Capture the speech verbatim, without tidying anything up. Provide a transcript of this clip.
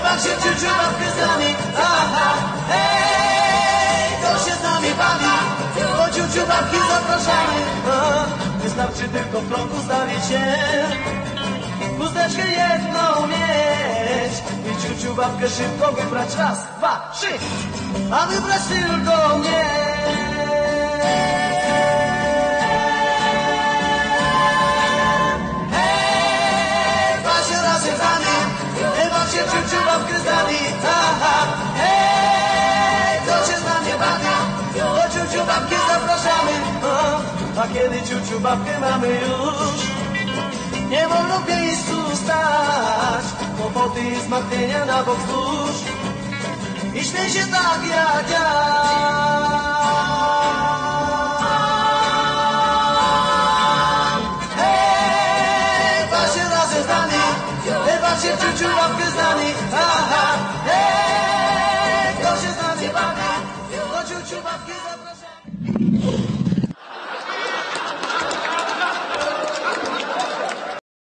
bacie ciuciu babkę z nami. Aha, hej, kto się z nami bawi, po ciuciu babki zapraszamy. Aha, wystarczy tylko w krągu stawić się, chusteczkę jedną mieć i ciuciu babkę szybko wybrać. Raz, dwa, trzy, a wybrać tylko mnie. Ciuciu babkę z nami, aha, hej, kto się z nami bawi, po ciuciu babkę zapraszamy. O, a kiedy ciuciu babkę mamy już, nie wolno w miejscu stać, kłopoty i zmartwienia na bok wzdłuż i śmiej się tak jak ja. Hej, patrzcie razem z nami, hej, patrzcie ciuciu babkę z nami.